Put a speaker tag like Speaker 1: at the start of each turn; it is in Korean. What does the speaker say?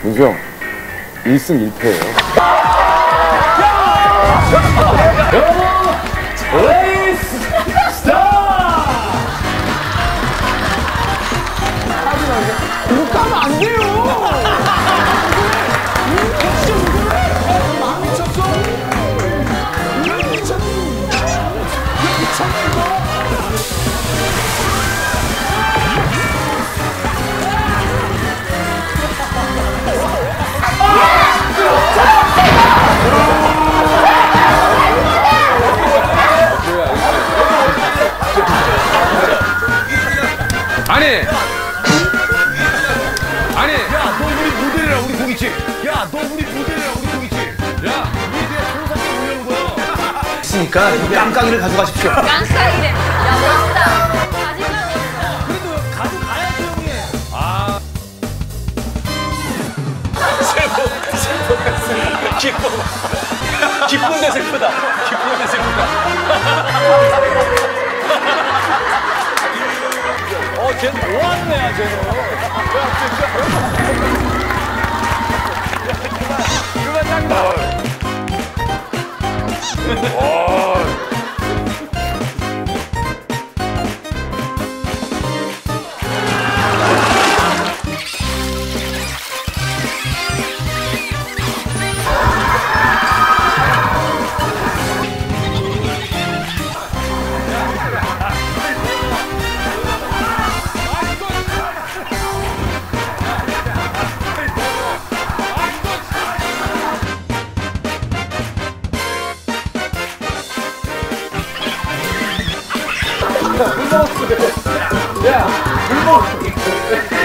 Speaker 1: 민수 형, 1승 1패예요.
Speaker 2: 레이스 스타!
Speaker 3: 이거 까면 안 돼요!
Speaker 2: 아니! 야, 너 우리 모델이라 우리 고깃집! 야, 너 우리 모델이라 우리 고깃집! 야, 우리 그냥 청산대 올려는 거야!
Speaker 4: 있으니까 이 깜깜이를 가져가십시오.
Speaker 5: 깜깜이래. 야, 멋있다. 가지가지 있어.
Speaker 2: 그래도 가져가야지, 형님! 아. 기쁨 대 슬프다. 기쁨 대 슬프다. 쟤 뭐하는 애야, 쟤는. 그만 짱다. 야, 물 먹었어.